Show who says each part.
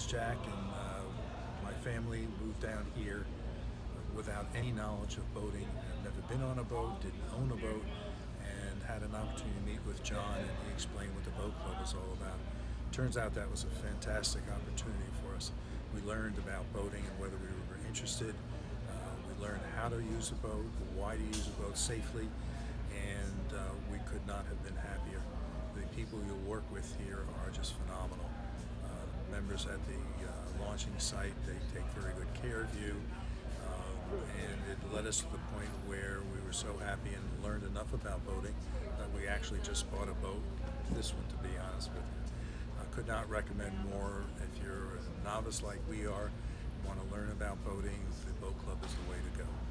Speaker 1: name's Jack, and my family moved down here without any knowledge of boating. I've never been on a boat, didn't own a boat, and had an opportunity to meet with John, and he explained what the boat club was all about. Turns out that was a fantastic opportunity for us. We learned about boating and whether we were interested. We learned how to use a boat, why to use a boat safely, and we could not have been happier. The people you'll work with here are just phenomenal. Members at the launching site, they take very good care of you, and it led us to the point where we were so happy and learned enough about boating that we actually just bought a boat, this one to be honest with you. I could not recommend more. If you're a novice like we are, want to learn about boating, the boat club is the way to go.